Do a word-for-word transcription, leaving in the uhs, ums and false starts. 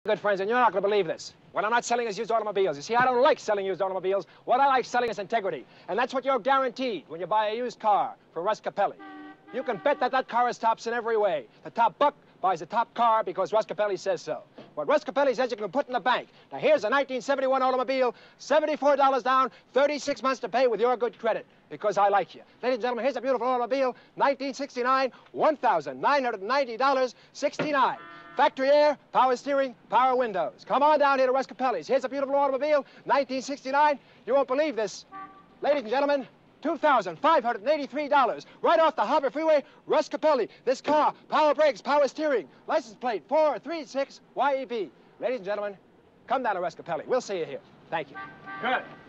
Good friends, and you're not going to believe this. What I'm not selling is used automobiles. You see, I don't like selling used automobiles. What I like selling is integrity. And that's what you're guaranteed when you buy a used car from Russ Capelli. You can bet that that car is tops in every way. The top buck buys the top car because Russ Capelli says so. What Russ Capelli says you can put in the bank. Now, here's a nineteen seventy-one automobile, seventy-four dollars down, thirty-six months to pay with your good credit, because I like you. Ladies and gentlemen, here's a beautiful automobile, nineteen sixty-nine, one thousand nine hundred ninety dollars and sixty-nine cents. Factory air, power steering, power windows. Come on down here to Russ Capelli's. Here's a beautiful automobile, nineteen sixty-nine. You won't believe this. Ladies and gentlemen, two thousand five hundred eighty-three dollars. Right off the Harbor Freeway, Russ Capelli. This car, power brakes, power steering. License plate four three six Y E B. Ladies and gentlemen, come down to Russ Capelli. We'll see you here. Thank you. Good.